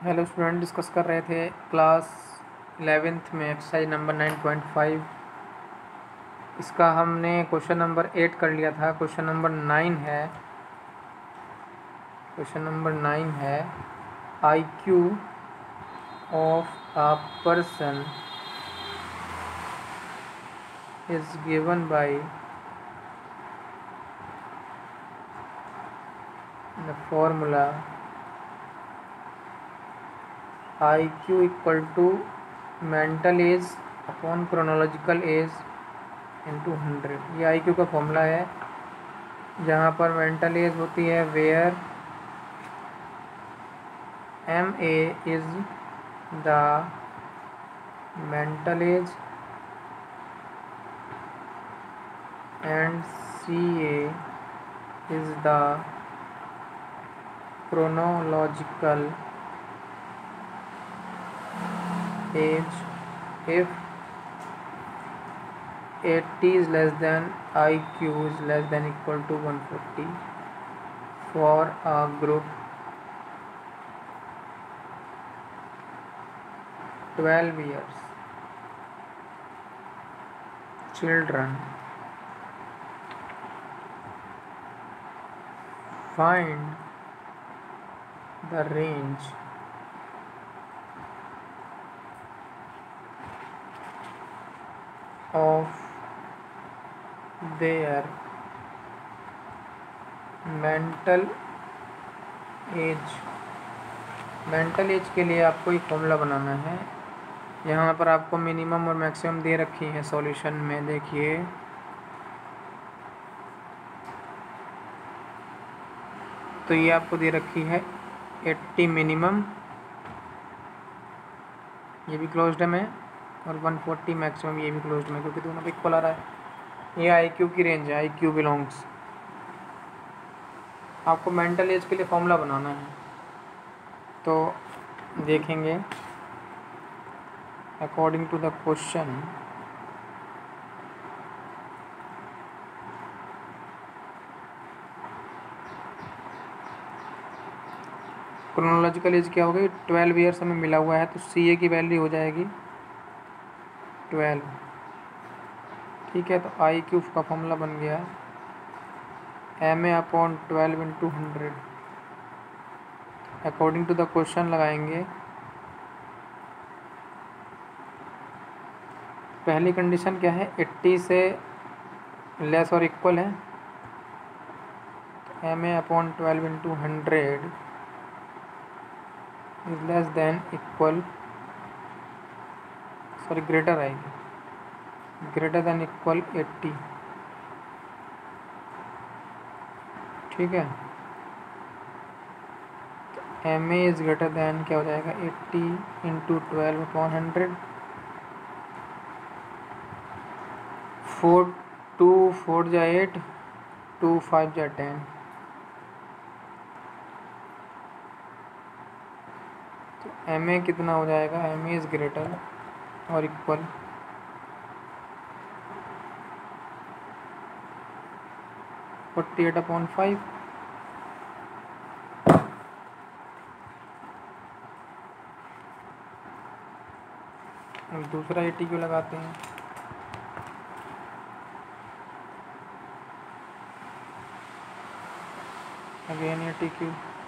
Hello student, discuss कर रहे थे क्लास 11th में एक्सरसाइज नंबर 9.5। इसका हमने क्वेश्चन नंबर 8 कर लिया था। क्वेश्चन नंबर 9 है IQ of a person is given by the formula IQ equal to mental age upon chronological age into 100। ये IQ का फॉर्मूला है, जहाँ पर मेंटल एज होती है where MA is the mental age and CA is the chronological age. If 80 is less than IQ is less than equal to 140 for a group 12 years children, find the range of their mental age के लिए आपको एक formula बनाना है। यहाँ पर आपको minimum और मैक्सिमम दे रखी है सॉल्यूशन में। देखिए, तो ये आपको दे रखी है 80 मिनिमम, ये भी क्लोज्ड है, और 140 मैक्सिमम, ये भी क्लोज्ड में, क्योंकि दोनों इक्वल आ रहा है। ये IQ की रेंज है, IQ बिलोंग्स। आपको मेंटल एज के लिए फॉर्मूला बनाना है, तो देखेंगे according to the question chronological age क्या होगी। 12 ईयर्स हमें मिला हुआ है, तो CA की वैल्यू हो जाएगी 12। ठीक है, तो IQ का फॉर्मूला बन गया MA upon 12 into 100। According to the question लगाएंगे। पहली कंडीशन क्या है, 80 से लेस और इक्वल है, तो MA upon 12 into 100 is less than equal, sorry greater आएगी, ग्रेटर देन इक्वल 80। ठीक है, तो MA इज ग्रेटर देन क्या हो जाएगा 80 इंटू 12 अपॉन 100। 4 2 4 जा 8, 2 5 जा 10। तो MA कितना हो जाएगा, MA इज ग्रेटर और इक्वल 48 अपॉन 5। अब दूसरा ATQ लगाते हैं। अगेन ATQ,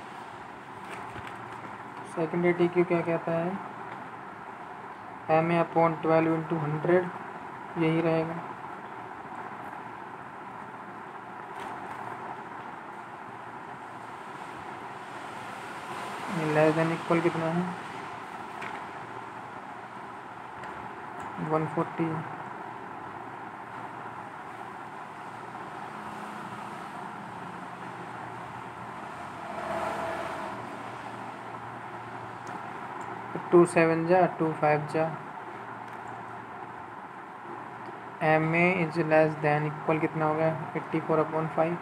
सेकेंड ATQ क्या कहता है, MA अपॉन 12 इंटू 100, यही रहेगा। लेस देन इक्वल कितना है, 140। टू 7 जा 2 5 जा, MA is less than equal कितना हो गया 84 अपॉन 5।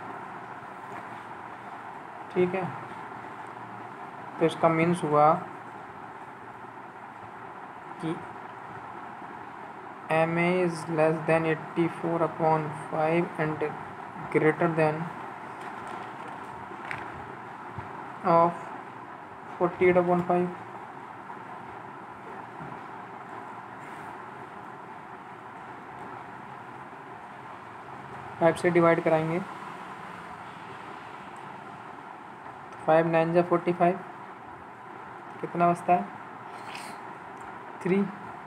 ठीक है, तो इसका मीन्स हुआ कि MA is less than 84 upon 5 and greater than of 48 upon 5। 5 से डिवाइड कराएंगे, 5 9 जा 45, कितना बचता है 3,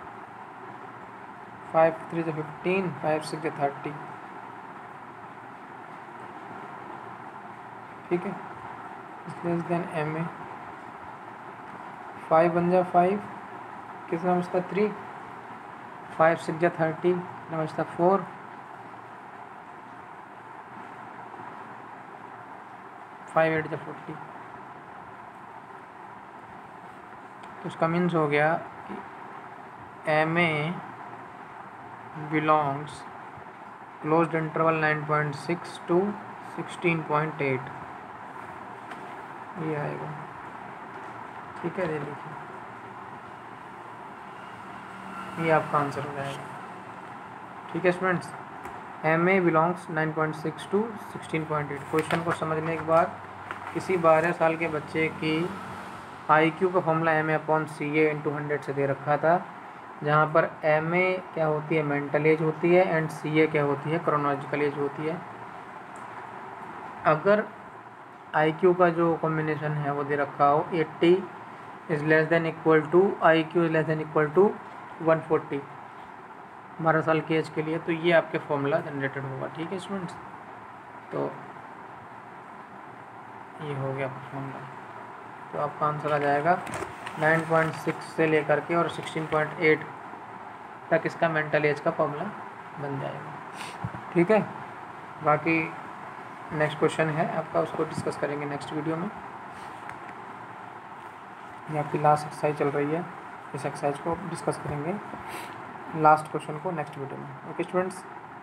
5 3 जा 15, 5 6 जा 30। ठीक है, लेस देन एम ए, 5 1 जा 5, कितना बचता 3, 5 6 जा 30, कितना बचता 4, 5 8 जा 40। तो उसका मीन्स हो गया M A belongs closed interval 9.6 to 16.8, ये आएगा। ठीक है, ये लिखिए, ये आपका आंसर हो जाएगा। ठीक है students, M A belongs 9.6 to 16.8। Question को समझने के बाद किसी 12 साल के बच्चे की आई क्यू का formula M A upon C A into 100 से दे रखा था, जहाँ पर एम ए क्या होती है मेंटल एज होती है एंड सी ए क्या होती है क्रोनोलॉजिकल एज होती है। अगर आई क्यू का जो कॉम्बिनेशन है वो दे रखा हो 80 is less than equal to I Q is less than equal to 140 12 साल की एज के लिए, तो ये आपके फॉर्मूला जनरेटेड होगा। ठीक है स्टूडेंट्स, तो ये हो गया फॉर्मूला। तो आपका आंसर आ जाएगा 9.6 से लेकर के और 16.8 तक इसका मेंटल एज का फॉर्मूला बन जाएगा। ठीक है, बाकी नेक्स्ट क्वेश्चन है आपका, उसको डिस्कस करेंगे नेक्स्ट वीडियो में। ये आपकी लास्ट एक्सरसाइज चल रही है, इस एक्सरसाइज को डिस्कस करेंगे लास्ट क्वेश्चन को नेक्स्ट वीडियो में। Okay students.